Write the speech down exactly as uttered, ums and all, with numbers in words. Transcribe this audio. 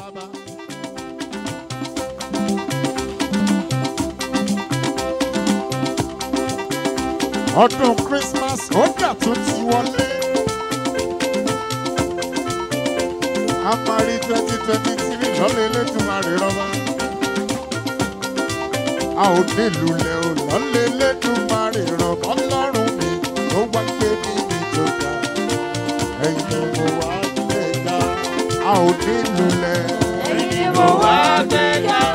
bàbá. Ọdún Christmas ó dà tó ti wọlé. A máa rí twenty twenty three lọ́lẹ̀ Elédùmarè rọ́bà. A ò ní lulẹ̀ ò lọ́lẹ̀ Elédùmarè rọ́bà. Ọlọ́run mi ló wá gbé mi ní tó ga. Ẹ̀yin ni mo wá gbé ga. A ò ní lulẹ̀. Ẹ̀yin ni mo wá gbé ga.